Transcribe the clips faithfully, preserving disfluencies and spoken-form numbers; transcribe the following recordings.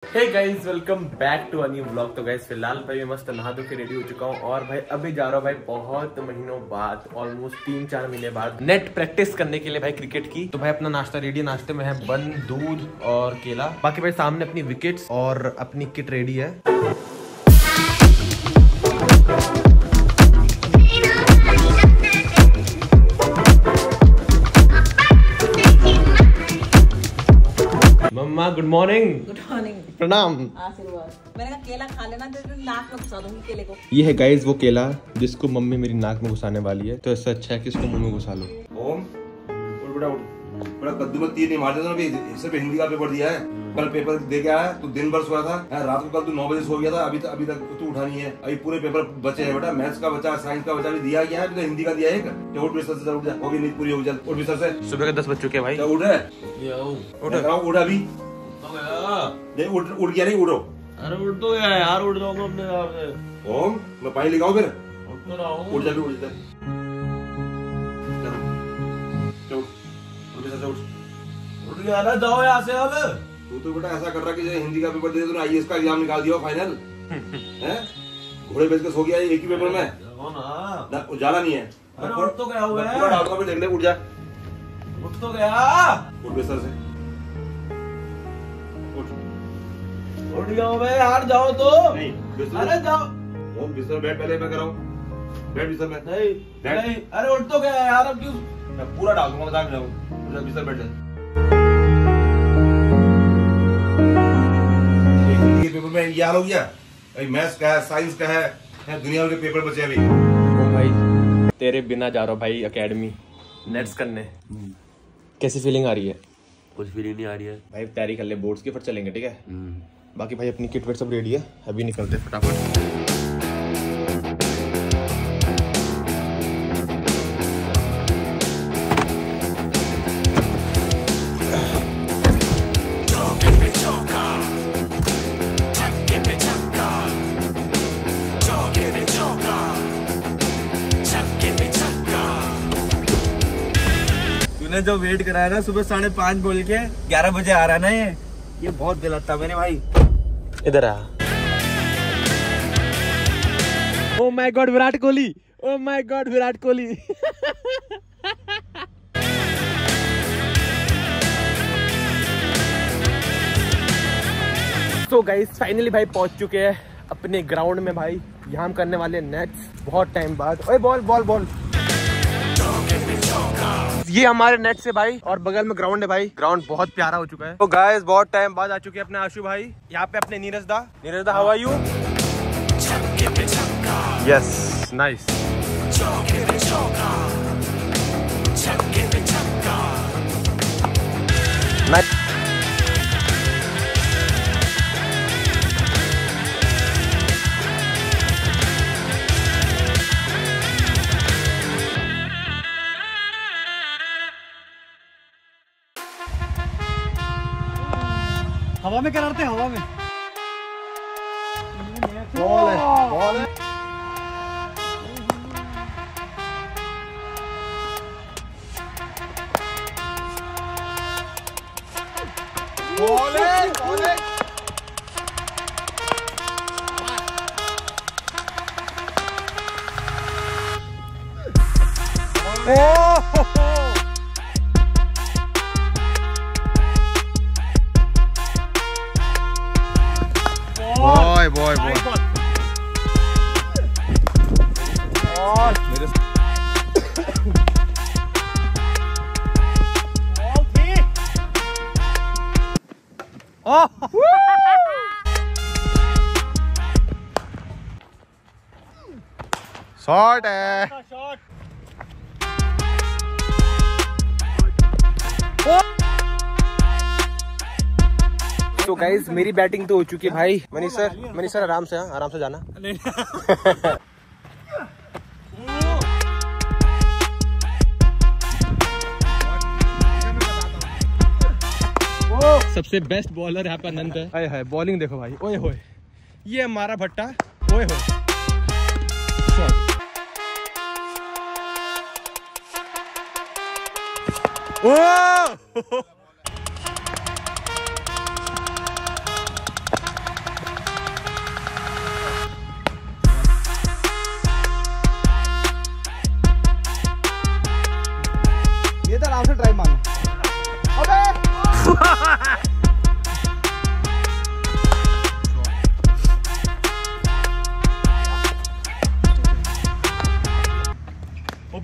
Hey guys welcome back to a new vlog. तो guys फिलहाल भाई मैं मस्त नहा धो के रेडी हो चुका हूँ और भाई अभी जा रहा हूँ भाई बहुत महीनों बाद, ऑलमोस्ट तीन चार महीने बाद नेट प्रैक्टिस करने के लिए भाई क्रिकेट की। तो भाई अपना नाश्ता रेडी, नाश्ते में है बन, दूध और केला। बाकी भाई सामने अपनी विकेट्स और अपनी किट रेडी है। मम्मा गुड मॉर्निंग। Good morning. प्रणाम। आशीर्वाद। मैंने कहा केला खा लेना, तो नाक में घुसा दूंगी केले को। ये है गाइस वो केला जिसको मम्मी मेरी नाक में घुसाने वाली है, तो इससे अच्छा है कि इसको मुंह में घुसा लो। ओम उठ बेटा उठ। बड़ा कद्दू में तीर नहीं मार देता ना, सिर्फ हिंदी का पेपर दिया है। कल पेपर दे के आया तो दिन भर सोया था, रात को कल तू नौ बजे सो गया था, अभी तक अभी तक तू उठा नहीं है। अभी पूरे पेपर बचे हैं बेटा, मैथ्स का बचा, साइंस का बचा, भी दिया गया है, अभी तो हिंदी का दिया है। एक उठ बिस्तर से, उठ जा, होगी नींद पूरी हो जा, उठ बिस्तर से। सुबह के दस बज चुके हैं भाई। उठ रहे उठ उठ अभी उठ उठ गया नहीं, उठो। अरे उठ तो गया यार, उठ जाऊंगा अपने हिसाब से। ओम मैं पानी लेके आऊं फिर? उठ तो रहा हूँ। उठ जा उठ जा, उठ बिस्तर से, उठ उठ गया ना, जाओ यहाँ से अब। तू तो बेटा ऐसा कर रहा कि जैसे हिंदी का पेपर दे, तूने आई ए एस का एग्जाम निकाल दिया फाइनल है। घोड़े बेच के सो गया एक ही पेपर में ना, उजाला नहीं है। अरे उठ तो गया हुआ है, पूरा डालूंगा फिर, देख ले। उठ जा, उठ तो गया। उठ बिस्तर से, उठ उठ गया हूँ मैं यार, जाओ तो। नहीं बिस्तर, अरे जाओ। वो बिस्तर बैठ, पहले मैं कराऊं, बैठ बिस्तर में। नहीं नहीं, अरे उठ तो गया यार, अब क्यों? मैं पूरा डाल दूंगा, मजाक नहीं जाऊंगा। बिस्तर बैठ जा। हिंदी के पेपर में ये हाल हो गया, मैथ्स का है, साइंस का है, दुनिया के पेपर बचे अभी। भाई तेरे बिना जा रहा हूँ भाई एकेडमी नेट्स करने। कैसी फीलिंग आ रही है? कुछ फीलिंग नहीं आ रही है भाई तैयारी कर ले, बोर्ड्स की, फिर चलेंगे ठीक है। बाकी भाई अपनी किट विट सब रेडी है, अभी निकलते फटाफट। तूने जो वेट कराया ना सुबह साढ़े पाँच बोल के ग्यारह बजे आ रहा है ना, ये ये बहुत गलत था मेरे भाई। इधर आ। Oh my god Virat Kohli, oh my god Virat Kohli. तो गाइस फाइनली भाई पहुंच चुके हैं अपने ग्राउंड में भाई। यहाँ हम करने वाले नेट्स बहुत टाइम बाद। ओए बॉल बॉल बॉल, ये हमारे नेट से भाई, और बगल में ग्राउंड है भाई। ग्राउंड बहुत प्यारा हो चुका है। तो गाइस बहुत टाइम बाद आ चुके हैं अपने आशु भाई। यहाँ पे अपने नीरज दा। नीरज दा, how are you? Yes nice. हवा में कराते हैं, हवा में बॉल है, बॉल है। बॉल है, बॉल है। बॉय बॉय बॉय मेरे शॉट है। तो गाइज मेरी बैटिंग तो हो चुकी है भाई। मनीष सर, मनीष सर आराम से, हाँ आराम से जाना। सबसे बेस्ट बॉलर यहाँ पे अनंत है। हाय हाय बॉलिंग देखो भाई, ओए होए, ये हमारा भट्टा, ओए होए।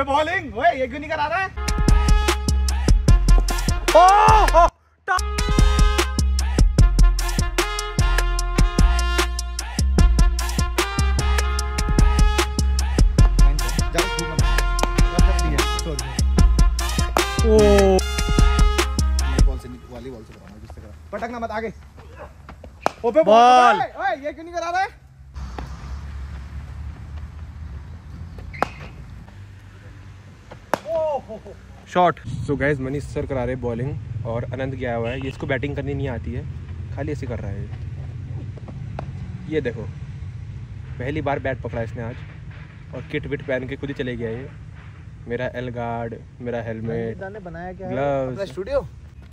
ओबे बॉलिंग, ओए ये क्यों नहीं करा रहा है? ओ, ओ, पटकना मत आगे। ओबे बॉल, ओए ये क्यों नहीं करा रहा है? Shot. So guys Manish sir करा रहे बॉलिंग और अनंत गया हुआ है। ये इसको बैटिंग करनी नहीं आती है, खाली ऐसे कर रहा है। ये देखो पहली बार बैट पकड़ा इसने आज और किट विट पहन के खुद ही चले गया ये। मेरा एल गार्ड, मेरा हेलमेट, बनाया क्या ग्लव्स। स्टूडियो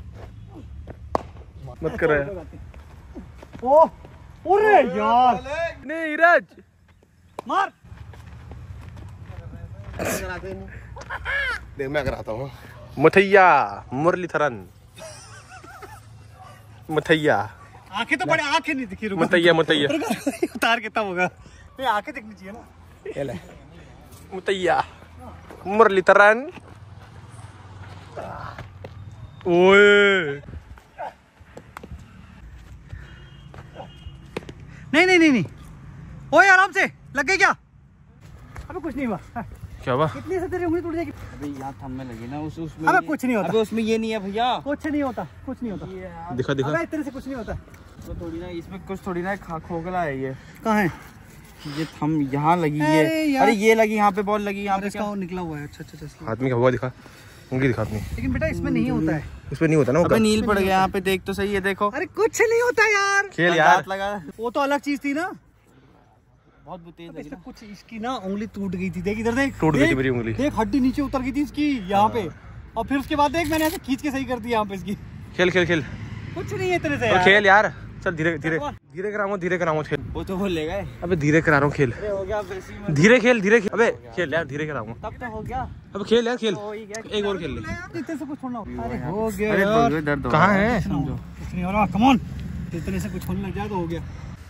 मत कर रहा है। ओ अरे यार नहीं नीरज मार। देख मैं कराता हूँ। मुथैया मुरलीधरन, मुथैया आंखें तो बड़े, आंखें नहीं दिखी। मुथैया मुथैया उतार के तब होगा। नहीं आंखें दिखनी चाहिए ना। ये ले मुथैया मुरलीधरन। ओए नहीं नहीं नहीं नहीं ओए आराम से, लग गई क्या? अबे कुछ नहीं हुआ। क्या हुआ? कितनी से तेरी उंगली टूट जाएगी? अबे यहाँ थम में लगी ना उस उसमें। अबे कुछ नहीं होता। अबे उसमें ये नहीं है भैया, कुछ नहीं होता, कुछ नहीं होता। दिखा दिखा। अबे तेरे से कुछ नहीं होता। तो थोड़ी ना इसमें कुछ थोड़ी ना खा खोखला है ये। कहाँ है? ये थम यहाँ लगी अरे है। यार। अरे ये लगी यहाँ पे, बॉल लगी यहाँ पे। इसका वो निकला हुआ है। अच्छा अच्छा अच्छा। हाथ में क्या हुआ? दिखा उंगली दिखा अपनी। लेकिन बेटा इसमें नहीं होता है। इसमें नहीं होता ना। अबे नील पड़ गया यहाँ पे, देख तो सही है, देखो। अरे कुछ नहीं होता यार। खेल यार। दांत लगा, वो तो अलग चीज थी ना। बहुत तेज लगी इसमें ना। कुछ इसकी ना उंगली टूट गई थी। देख इधर देख। टूट गई थी देख, मेरी उंगली। देख हड्डी नीचे उतर गई थी इसकी यहाँ पे। और फिर उसके बाद देख मैंने ऐसे खींच के सही कर दिया यहाँ पे इसकी। खेल खेल खेल। कुछ नहीं है तेरे से और यार। खेल यार। चल धीरे धीरे धीरे कराऊंगा, धीरे कराऊंगा खेल। वो तो बोल लेगा। अबे धीरे करा रहा हूँ खेल। अरे हो गया वैसे ही। धीरे खेल धीरे खेल। अबे खेल यार, धीरे कराऊंगा। तब तो हो गया। अब खेल यार खेल। हो ही गया। एक और खेल ले। इतने से कुछ होना। अरे हो गया अरे यार। बगल दर्द हो कहाँ रहा है? समझो कुछ नहीं हो रहा। Come on. इतने से कुछ होने लग जाए तो हो गया।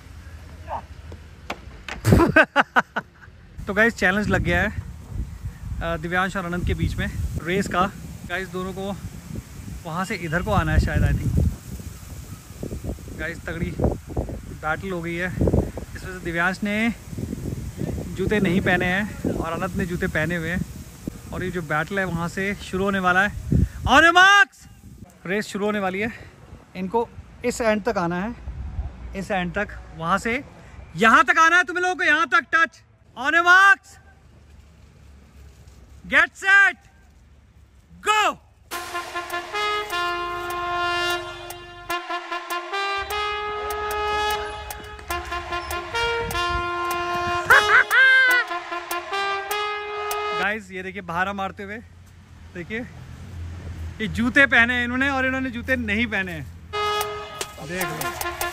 तो गाइस चैलेंज लग गया है दिव्यांश और अनंत के बीच में रेस का। गाइस दोनों को वहाँ से इधर को आना है शायद, आई थिंक। गाइस तगड़ी बैटल हो गई है। इसमें से दिव्यांश ने जूते नहीं पहने हैं और अनंत ने जूते पहने हुए हैं। और ये जो बैटल है वहाँ से शुरू होने वाला है। ऑन मार्क्स, रेस शुरू होने वाली है। इनको इस एंड तक आना है, इस एंड तक। वहाँ से यहाँ तक आना है तुम लोगों को, यहाँ तक touch. On marks, get set, go. Guys ये देखिए बहारा मारते हुए, देखिए ये जूते पहने हैं इन्होंने और इन्होंने जूते नहीं पहने हैं। देख लो,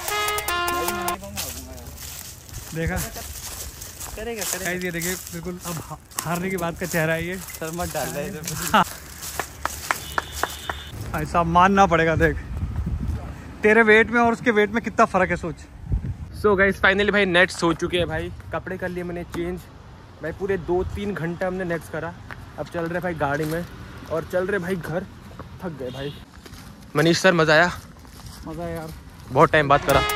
देखा करेगा करेगा। गाइस ये देखिए बिल्कुल अब हा- हारने की बात का चेहरा है ये। सर मत डाल रहे थे। ऐसा मानना पड़ेगा। देख तेरे वेट में और उसके वेट में कितना फर्क है, सोच। सो गाइस फाइनली भाई नेट्स हो चुके हैं भाई। कपड़े कर लिए मैंने चेंज भाई। पूरे दो तीन घंटे हमने नेट्स करा। अब चल रहे भाई गाड़ी में और चल रहे भाई घर। थक गए भाई। मनीष सर मजा आया? मजा है यार, बहुत टाइम बात करा।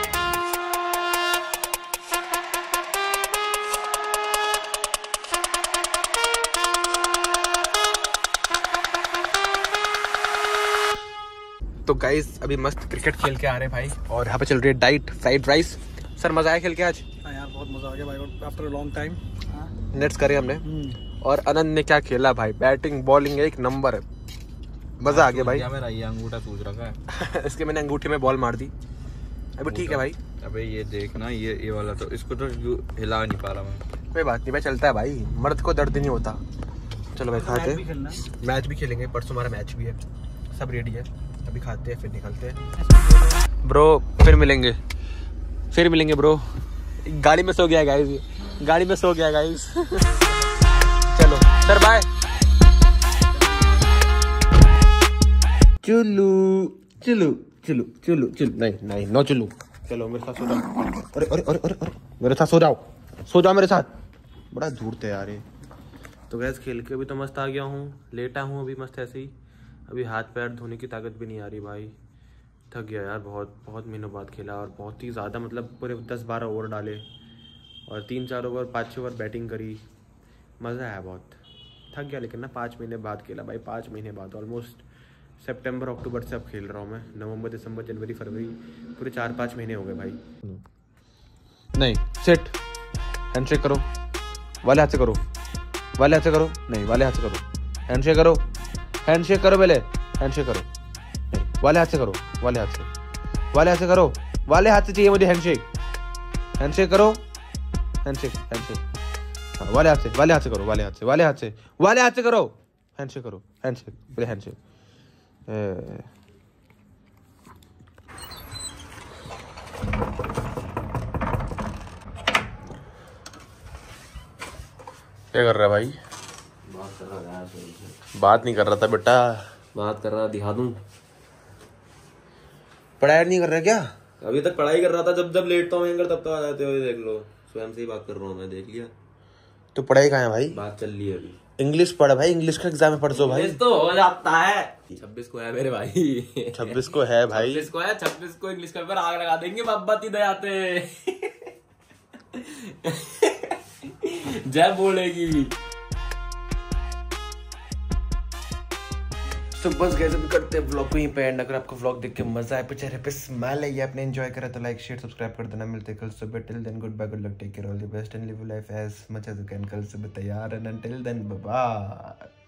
तो गाइस अभी मस्त क्रिकेट खेल के आ रहे हैं भाई और यहाँ पे चल रही है डाइट फ्राइड राइस। सर मजा आया खेल के आज? हाँ यार बहुत मजा आ गया भाई, after a long time. Nets करे हमने और अनंत ने क्या खेला भाई। बैटिंग बॉलिंग एक नंबर है, मजा आ गया भाई। मेरा ये अंगूठा सूझ रखा है। इसके मैंने अंगूठे में बॉल मार दी। अभी ठीक है भाई, अबे ये देखना, ये ये वाला तो इसको तो हिला नहीं पा रहा मैं। कोई बात नहीं भाई, चलता है भाई। मर्द को दर्द नहीं होता। चलो भाई खाते हैं, मैच भी खेलेंगे। परसों हमारा मैच भी है, सब रेडी है। अभी खाते हैं फिर निकलते हैं ब्रो। फिर मिलेंगे, फिर मिलेंगे ब्रो। गाड़ी में सो गया गाइस, गाड़ी में सो गया गाइस। चलो सर बाय। चलो चलो चलो चलो चलो। नहीं नहीं नो चलो। चलो मेरे साथ सो जाओ। अरे अरे अरे अरे अरे मेरे साथ सो जाओ, सो जाओ मेरे साथ। बड़ा धूर्त है यार ये। तो गैस खेल के अभी तो मस्त आ गया हूँ, लेटा हूँ अभी मस्त ऐसे ही। अभी हाथ पैर धोने की ताकत भी नहीं आ रही भाई, थक गया यार, बहुत बहुत महीनों बाद खेला और बहुत ही ज़्यादा, मतलब पूरे दस बारह ओवर डाले और तीन चार ओवर पाँच छः ओवर बैटिंग करी, मज़ा आया बहुत। थक गया लेकिन ना, पाँच महीने बाद खेला भाई, पाँच महीने बाद ऑलमोस्ट सितंबर अक्टूबर से अब खेल रहा हूँ मैं, नवंबर दिसंबर जनवरी फरवरी, पूरे चार पाँच महीने हो गए भाई। नहीं सिट, हैंडशेक करो, वाले हाथ से करो, वाले हाथ से करो, नहीं वाले हाथ से करो, हैंडशेक करो, हैंडशेक करो पहले, हैंडशेक करो, नहीं वाले हाथ से करो, वाले हाथ से, वाले हाथ से करो, वाले हाथ से चाहिए मुझे हैंडशेक, हैंडशेक करो, हैंडशेक हैंडशेक, हाँ वाले हाथ से, वाले हाथ से करो, वाले हाथ से, वाले हाथ से, वाले हाथ से करो, हैंडशेक करो, हैंडशेक पहले हैंडशेक। क्या कर रहा है भाई? बात कर रहा है, बात नहीं कर रहा था बेटा, बात कर रहा, दिखा दूं। पढ़ाई नहीं कर रहा क्या? अभी तक पढ़ाई कर रहा था, जब जब लेटता हूँ तब तब आ जाते हो, देख लो, स्वयं से ही बात कर रहा हूँ मैं, देख लिया। तो पढ़ाई कहाँ है भाई? बात चल रही है अभी। इंग्लिश पढ़ भाई, इंग्लिश का एग्जाम है, परसों भाई। तो हो जाता है, छब्बीस को है मेरे भाई, छब्बीस को है भाई, छब्बीस को है, छब्बीस को इंग्लिश का पेपर आग लगा देंगे, बाबा दे आते जय बोलेगी। तो बस गैस अभी करते हैं व्लॉग को यहीं पे एंड। अगर आपको व्लॉग देख के मजा आए, चेहरे पे स्माइल है, आपने एंजॉय करा तो लाइक शेयर सब्सक्राइब कर देना। मिलते हैं कल सुबह, till then goodbye, good luck, take care, all the best and live life as much as you can. कल सुबह तैयार and till then bye bye.